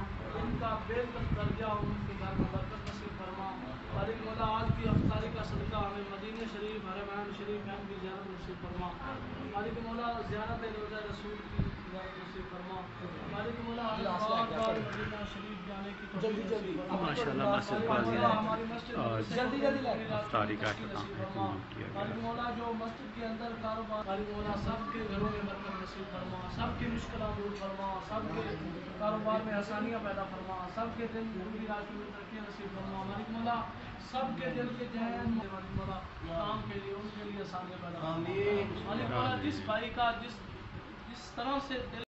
इनका बेहतर दर्जा उनके घर में बरकत नसीब फरमा। मालिक मौला आज की अफ्तारी का सदका हमें मदीने शरीफ हरमैन शरीफ की ज़ियारत नसीब फरमा। मालिक मौला ज़ियारत रोज़ा रसूल की ज़ियारत नसीब फरमा। मालिक मौला बार मदीना शरीफ जाने की माशाल्लाह मस्जिद हमारी मस्जिद अफ्तारी का नसीब फरमा। मालिक मौला जो मस्जिद के अंदर कारोबार मालिक मौला सबके घरों में बरकत नसीब फरमा, सबकी मुश्किलात दूर फरमा, सबके कारोबार में आसानियाँ पैदा फरमा, सबके दिल पूरी राशि में तरक्की नसीब फरमा। मालिक मौला सबके दिल के जहन मालिक मौला काम के लिए उनके लिए आसानियाँ पैदा फरमा। मालिक मौला जिस भाई का जिस तरह से